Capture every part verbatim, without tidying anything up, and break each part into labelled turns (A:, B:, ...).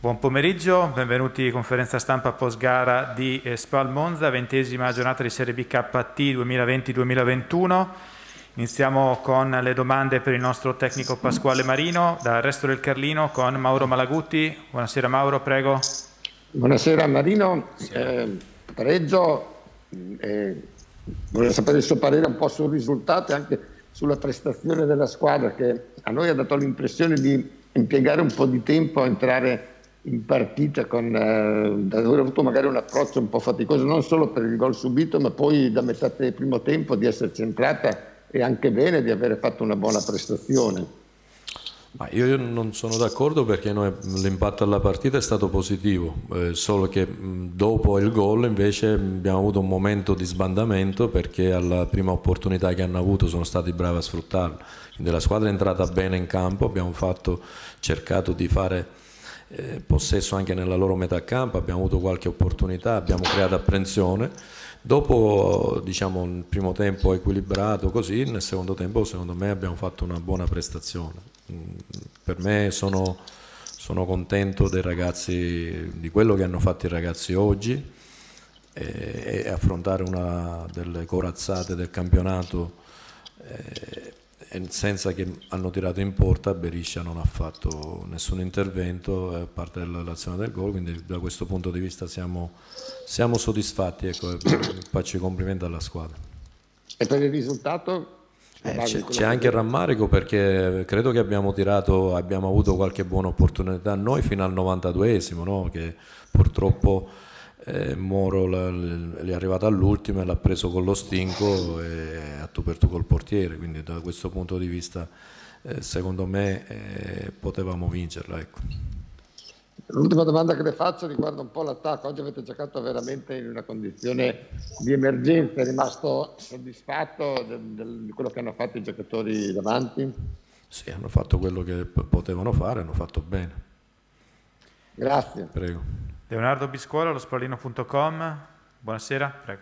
A: Buon pomeriggio, benvenuti in conferenza stampa post gara di Spal Monza, ventesima giornata di Serie B K T duemilaventi duemilaventuno. Iniziamo con le domande per il nostro tecnico Pasquale Marino, dal Resto del Carlino con Mauro Malaguti. Buonasera Mauro, prego.
B: Buonasera Marino, eh, pareggio, eh, volevo sapere il suo parere un po' sul risultato e anche sulla prestazione della squadra, che a noi ha dato l'impressione di impiegare un po' di tempo a entrare in partita, con eh, aver avuto magari un approccio un po' faticoso, non solo per il gol subito, ma poi da metà del primo tempo di esserci entrata e anche bene, di aver fatto una buona prestazione.
C: Ma io non sono d'accordo, perché l'impatto alla partita è stato positivo, eh, solo che mh, dopo il gol invece abbiamo avuto un momento di sbandamento, perché alla prima opportunità che hanno avuto sono stati bravi a sfruttarlo. Quindi la squadra è entrata bene in campo, abbiamo fatto, cercato di fare eh, possesso anche nella loro metà campo, abbiamo avuto qualche opportunità, abbiamo creato apprensione. Dopo, diciamo, il primo tempo equilibrato così, nel secondo tempo secondo me abbiamo fatto una buona prestazione. Per me sono, sono contento dei ragazzi, di quello che hanno fatto i ragazzi oggi, e, e affrontare una delle corazzate del campionato eh, senza che hanno tirato in porta. Beriscia non ha fatto nessun intervento a parte dell'azione del gol, quindi da questo punto di vista siamo, siamo soddisfatti, ecco, faccio i complimenti alla squadra.
B: E per il risultato?
C: Eh, c'è anche il rammarico, perché credo che abbiamo tirato, abbiamo avuto qualche buona opportunità noi fino al novantaduesimo, no? Che purtroppo eh, Moro è arrivato all'ultimo e l'ha preso con lo stinco e a tu per tu col portiere, quindi da questo punto di vista eh, secondo me eh, potevamo vincerla, ecco.
B: L'ultima domanda che le faccio riguarda un po' l'attacco. Oggi avete giocato veramente in una condizione di emergenza, è rimasto soddisfatto di quello che hanno fatto i giocatori davanti?
C: Sì, hanno fatto quello che potevano fare, hanno fatto bene.
B: Grazie.
C: Prego.
A: Leonardo Biscuola, lo Spallino punto com, buonasera, prego.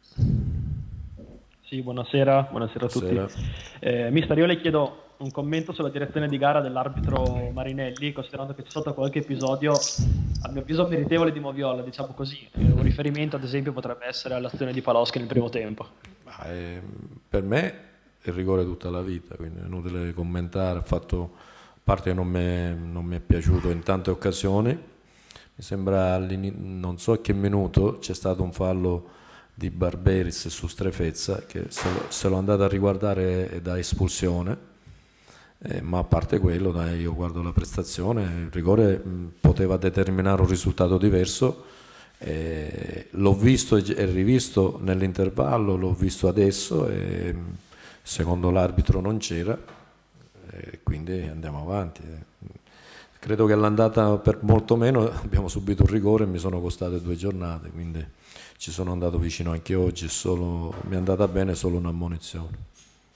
D: Sì, buonasera, buonasera a
C: buonasera.
D: tutti. Eh, mister, io le chiedo un commento sulla direzione di gara dell'arbitro Marinelli, considerando che c'è stato qualche episodio, a mio avviso, meritevole di moviola, diciamo così. Un riferimento, ad esempio, potrebbe essere all'azione di Paloschi nel primo tempo.
C: Ma, eh, per me il rigore tutta la vita, quindi è inutile commentare. Ha fatto, a parte che non mi è piaciuto in tante occasioni, mi sembra, non so a che minuto, c'è stato un fallo di Barberis su Strefezza, che se lo, se lo andate a riguardare da espulsione. Eh, ma a parte quello, dai, io guardo la prestazione, il rigore mh, poteva determinare un risultato diverso, eh, l'ho visto e rivisto nell'intervallo, l'ho visto adesso e mh, secondo l'arbitro non c'era, eh, quindi andiamo avanti. Credo che all'andata per molto meno abbiamo subito un rigore e mi sono costate due giornate, quindi ci sono andato vicino anche oggi, solo, mi è andata bene solo un'ammonizione.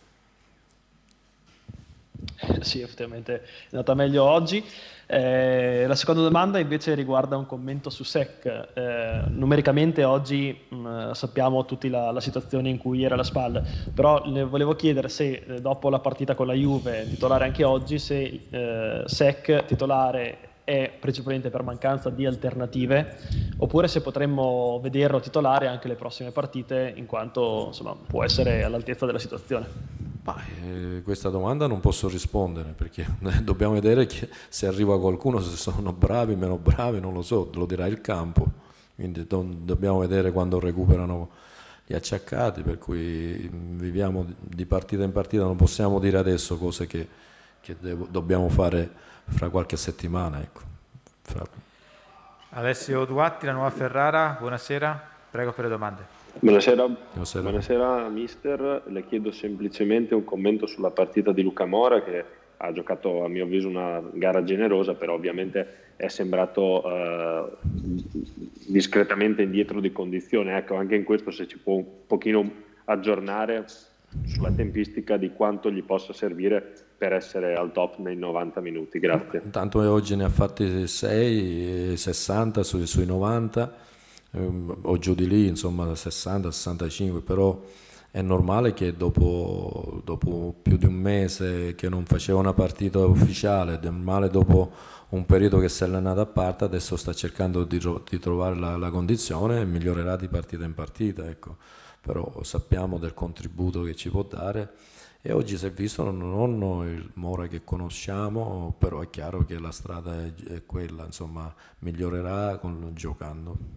D: Sì, effettivamente è andata meglio oggi. Eh, la seconda domanda invece riguarda un commento su S E C. Eh, numericamente oggi mh, sappiamo tutti la, la situazione in cui era la SPAL, però le volevo chiedere se eh, dopo la partita con la Juve, titolare anche oggi, se eh, S E C titolare è principalmente per mancanza di alternative, oppure se potremmo vederlo titolare anche le prossime partite, in quanto insomma, può essere all'altezza della situazione.
C: Ma, eh, questa domanda non posso rispondere, perché dobbiamo vedere che se arriva qualcuno, se sono bravi, meno bravi, non lo so, lo dirà il campo, quindi do dobbiamo vedere quando recuperano gli acciaccati, per cui viviamo di partita in partita, non possiamo dire adesso cose che, che dobbiamo fare fra qualche settimana, ecco. Fra...
A: Alessio Duatti, la Nuova Ferrara, buonasera, prego per le domande.
E: Buonasera.
C: Buonasera.
E: Buonasera mister, le chiedo semplicemente un commento sulla partita di Luca Mora, che ha giocato a mio avviso una gara generosa, però ovviamente è sembrato eh, discretamente indietro di condizione. Ecco, anche in questo se ci può un pochino aggiornare sulla tempistica di quanto gli possa servire per essere al top nei novanta minuti. Grazie.
C: Intanto oggi ne ha fatti sei, sessanta sui, sui novanta, o giù di lì, insomma sessanta sessantacinque, però è normale che dopo, dopo più di un mese che non faceva una partita ufficiale, è normale dopo un periodo che si è allenato a parte, adesso sta cercando di, di trovare la, la condizione e migliorerà di partita in partita, ecco. Però sappiamo del contributo che ci può dare e oggi si è visto non il Mora che conosciamo, però è chiaro che la strada è, è quella, insomma migliorerà con, giocando.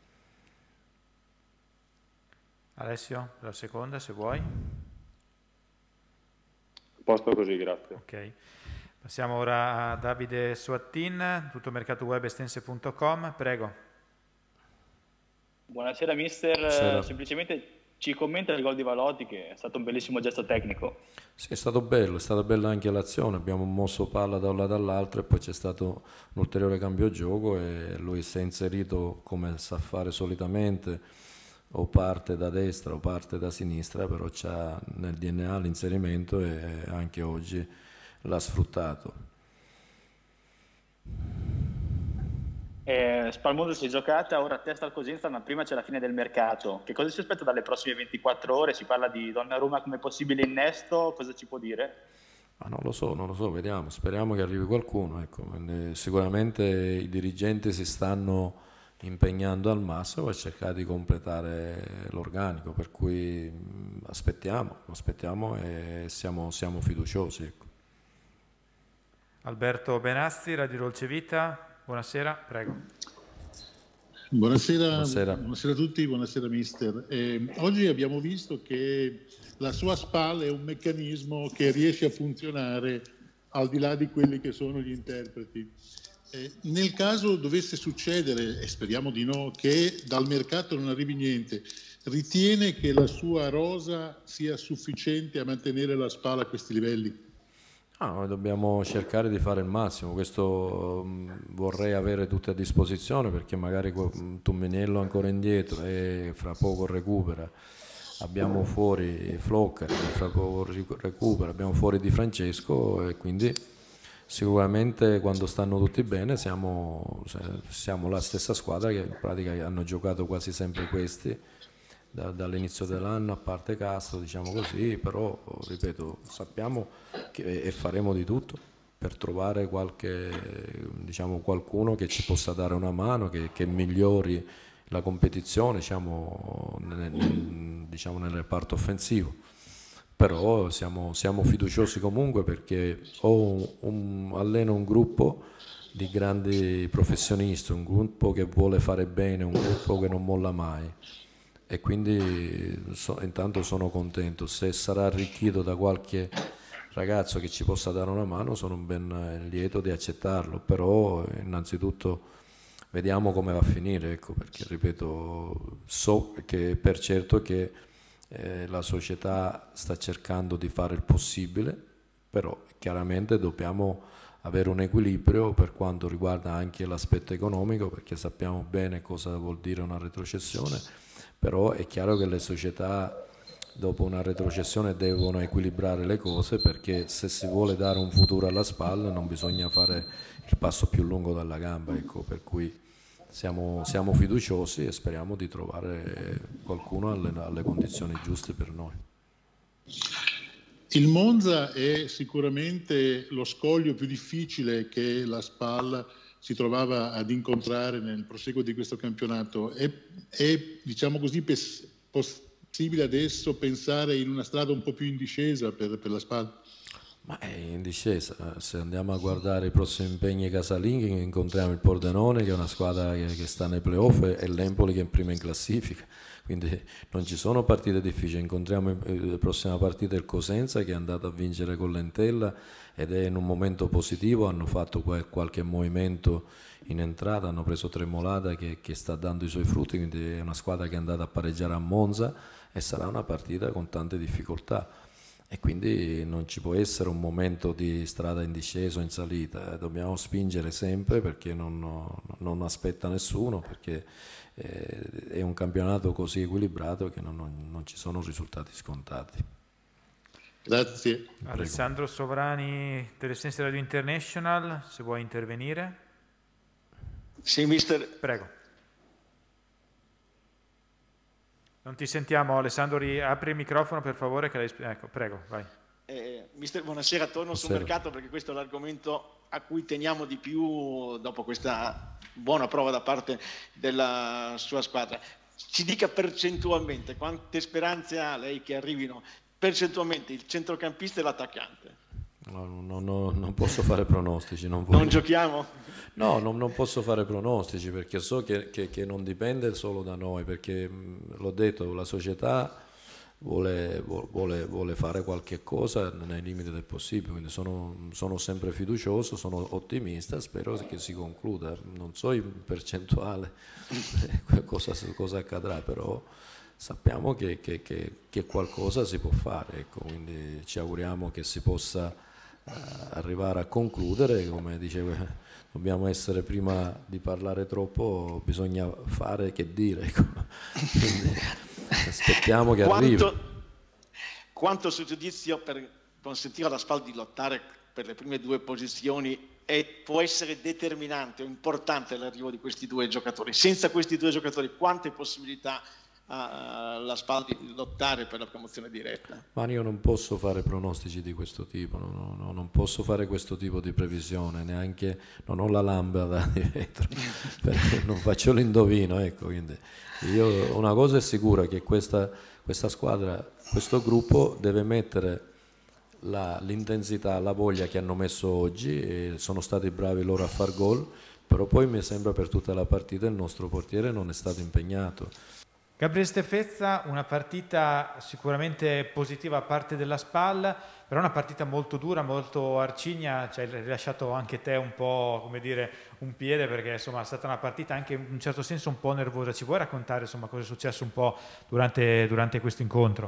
A: Alessio, la seconda se vuoi.
E: Posto così, grazie.
A: Ok. Passiamo ora a Davide Suattin, tuttomercatoweb estense punto com, prego.
F: Buonasera mister,
C: Buonasera.
F: Semplicemente ci commenta il gol di Valotti che è stato un bellissimo gesto tecnico.
C: Sì, è stato bello, è stata bella anche l'azione, abbiamo mosso palla da un lato all'altro e poi c'è stato un ulteriore cambio gioco e lui si è inserito come sa fare solitamente, o parte da destra o parte da sinistra, però c'ha nel D N A l'inserimento e anche oggi l'ha sfruttato.
F: Eh, Spalmondo si è giocata, ora a testa al Cosenza, ma prima c'è la fine del mercato. Che cosa si aspetta dalle prossime ventiquattro ore? Si parla di Donnarumma come possibile innesto, cosa ci può dire?
C: Ma non lo so, non lo so, vediamo, speriamo che arrivi qualcuno. Ecco. Sicuramente i dirigenti si stanno impegnando al massimo per cercare di completare l'organico, per cui aspettiamo, aspettiamo e siamo, siamo fiduciosi. Ecco.
A: Alberto Benassi, Radio Dolce Vita, buonasera, prego.
G: Buonasera,
C: buonasera.
G: buonasera a tutti, buonasera mister. Eh, oggi abbiamo visto che la sua SPAL è un meccanismo che riesce a funzionare al di là di quelli che sono gli interpreti. Eh, nel caso dovesse succedere, e speriamo di no, che dal mercato non arrivi niente, ritiene che la sua rosa sia sufficiente a mantenere la SPAL a questi livelli?
C: Ah, noi dobbiamo cercare di fare il massimo, questo um, vorrei avere tutti a disposizione perché magari um, Tumminello ancora indietro e fra poco recupera, abbiamo fuori Floccari che fra poco recupera, abbiamo fuori Di Francesco e quindi sicuramente quando stanno tutti bene siamo, siamo la stessa squadra che in pratica hanno giocato quasi sempre questi da, dall'inizio dell'anno, a parte Castro, diciamo così, però ripeto, sappiamo che, e faremo di tutto per trovare qualche, diciamo, qualcuno che ci possa dare una mano, che, che migliori la competizione, diciamo, nel, nel, diciamo, nel reparto offensivo. Però siamo, siamo fiduciosi comunque perché ho un, un, alleno un gruppo di grandi professionisti, un gruppo che vuole fare bene, un gruppo che non molla mai e quindi so, intanto sono contento. Se sarà arricchito da qualche ragazzo che ci possa dare una mano sono ben lieto di accettarlo, però innanzitutto vediamo come va a finire, ecco, perché ripeto, so che per certo che Eh, la società sta cercando di fare il possibile, però chiaramente dobbiamo avere un equilibrio per quanto riguarda anche l'aspetto economico, perché sappiamo bene cosa vuol dire una retrocessione, però è chiaro che le società dopo una retrocessione devono equilibrare le cose, perché se si vuole dare un futuro alla spalla non bisogna fare il passo più lungo dalla gamba, ecco, per cui Siamo, siamo fiduciosi e speriamo di trovare qualcuno alle, alle condizioni giuste per noi.
G: Il Monza è sicuramente lo scoglio più difficile che la SPAL si trovava ad incontrare nel proseguo di questo campionato. È, è diciamo così, possibile adesso pensare in una strada un po' più in discesa per, per la SPAL?
C: Ma è in discesa, se andiamo a guardare i prossimi impegni casalinghi incontriamo il Pordenone che è una squadra che, che sta nei playoff e l'Empoli che è in prima in classifica, quindi non ci sono partite difficili. Incontriamo la prossima partita il Cosenza che è andato a vincere con l'Entella ed è in un momento positivo, hanno fatto qualche movimento in entrata, hanno preso Tremolata che, che sta dando i suoi frutti, quindi è una squadra che è andata a pareggiare a Monza e sarà una partita con tante difficoltà. E quindi non ci può essere un momento di strada in discesa o in salita, dobbiamo spingere sempre perché non, non aspetta nessuno, perché è un campionato così equilibrato che non, non, non ci sono risultati scontati.
G: Grazie.
A: Alessandro Sovrani, Telesense Radio International, se vuoi intervenire.
F: Sì, mister.
A: Prego. Non ti sentiamo, Alessandro, apri il microfono per favore. Che lei... Ecco, prego, vai.
H: Eh, mister, buonasera, torno buonasera. sul mercato perché questo è l'argomento a cui teniamo di più dopo questa buona prova da parte della sua squadra. Ci dica percentualmente quante speranze ha lei che arrivino percentualmente il centrocampista e l'attaccante.
C: No, no, no, non posso fare pronostici. Non,
H: non giochiamo?
C: No, non, non posso fare pronostici perché so che, che, che non dipende solo da noi, perché l'ho detto, la società vuole, vuole, vuole fare qualche cosa nei limiti del possibile, quindi sono, sono sempre fiducioso, sono ottimista, spero che si concluda. Non so in percentuale cosa, cosa accadrà, però sappiamo che, che, che, che qualcosa si può fare, ecco, quindi ci auguriamo che si possa uh, arrivare a concludere. Come dicevo, dobbiamo essere, prima di parlare troppo bisogna fare che dire, ecco. Quindi aspettiamo che
H: quanto,
C: arrivi.
H: Quanto sul giudizio per consentire alla Spal di lottare per le prime due posizioni e può essere determinante o importante l'arrivo di questi due giocatori? Senza questi due giocatori quante possibilità ha la Spal di lottare per la promozione diretta?
C: Ma io non posso fare pronostici di questo tipo, no, no, non posso fare questo tipo di previsione, neanche, non ho la lampada dietro, perché non faccio l'indovino, ecco. Quindi io, una cosa è sicura, che questa, questa squadra, questo gruppo deve mettere l'intensità, la, la voglia che hanno messo oggi, e sono stati bravi loro a far gol, però poi mi sembra per tutta la partita il nostro portiere non è stato impegnato.
A: Gabriele Stefezza, una partita sicuramente positiva a parte della Spal, però una partita molto dura, molto arcigna. Ci hai rilasciato anche te un po', come dire, un piede, perché insomma è stata una partita anche in un certo senso un po' nervosa. Ci vuoi raccontare insomma cosa è successo un po' durante, durante questo incontro?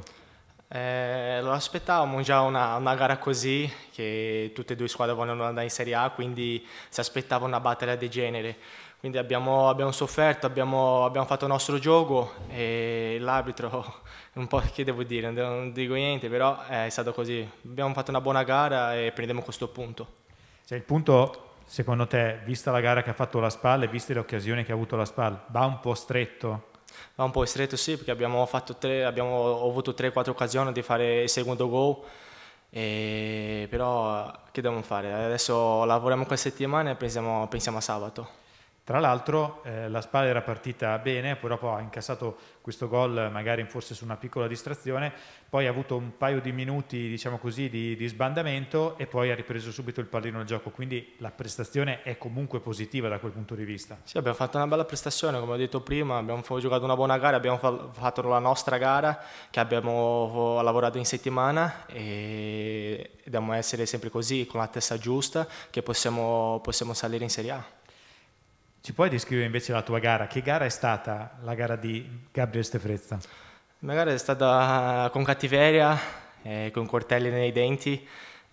I: Eh, lo aspettavamo già una, una gara così, che tutte e due squadre vogliono andare in Serie A, quindi si aspettava una battaglia del genere. Quindi abbiamo, abbiamo sofferto, abbiamo, abbiamo fatto il nostro gioco e l'arbitro, un po' che devo dire, non dico niente, però è stato così. Abbiamo fatto una buona gara e prendiamo questo punto.
A: Cioè, il punto, secondo te, vista la gara che ha fatto la Spal e viste le occasioni che ha avuto la Spal, va un po' stretto?
I: Va un po' stretto, sì, perché abbiamo, fatto tre, abbiamo ho avuto tre quattro occasioni di fare il secondo gol, e, però che dobbiamo fare? Adesso lavoriamo questa settimana e pensiamo, pensiamo a sabato.
A: Tra l'altro eh, la Spal era partita bene, poi dopo ha incassato questo gol magari forse su una piccola distrazione, poi ha avuto un paio di minuti, diciamo così, di, di sbandamento e poi ha ripreso subito il pallino al gioco, quindi la prestazione è comunque positiva da quel punto di vista.
I: Sì, abbiamo fatto una bella prestazione, come ho detto prima, abbiamo giocato una buona gara, abbiamo fatto la nostra gara che abbiamo lavorato in settimana e dobbiamo essere sempre così, con la testa giusta, che possiamo, possiamo salire in Serie A.
A: Ci puoi descrivere invece la tua gara? Che gara è stata la gara di Gabriele Stefezza?
I: La gara è stata con cattiveria, eh, con coltelli nei denti,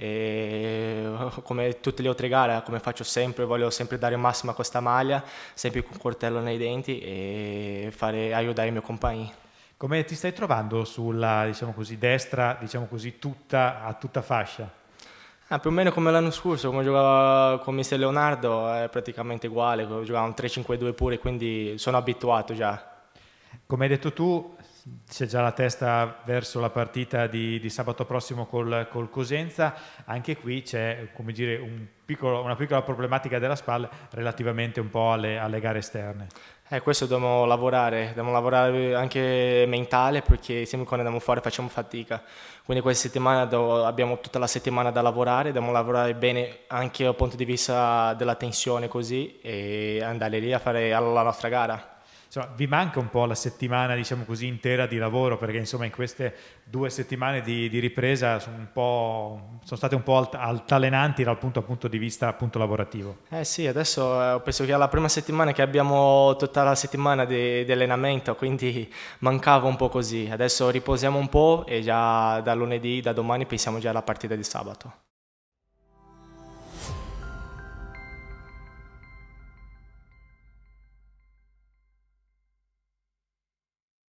I: e come tutte le altre gare, come faccio sempre, voglio sempre dare il massimo a questa maglia, sempre con coltello nei denti e fare, aiutare i miei compagni.
A: Come ti stai trovando sulla, diciamo così, destra, diciamo così, tutta, a tutta fascia?
I: Ah, più o meno come l'anno scorso, come giocava con mister Leonardo, è praticamente uguale, giocava un tre cinque due pure, quindi sono abituato già.
A: Come hai detto tu, c'è già la testa verso la partita di, di sabato prossimo col, col Cosenza, anche qui c'è, come dire, un piccolo, una piccola problematica della Spal relativamente un po' alle, alle gare esterne.
I: Eh, questo dobbiamo lavorare, dobbiamo lavorare anche mentale, perché sempre quando andiamo fuori facciamo fatica. Quindi questa settimana abbiamo tutta la settimana da lavorare, dobbiamo lavorare bene anche dal punto di vista della tensione così e andare lì a fare la nostra gara.
A: Insomma, vi manca un po' la settimana, diciamo così, intera di lavoro, perché insomma in queste due settimane di, di ripresa sono, un po', sono state un po' alt altalenanti dal punto, punto di vista appunto lavorativo.
I: Eh sì, adesso eh, penso che è la prima settimana che abbiamo tutta la settimana di, di allenamento, quindi mancava un po' così. Adesso riposiamo un po' e già da lunedì, da domani pensiamo già alla partita di sabato.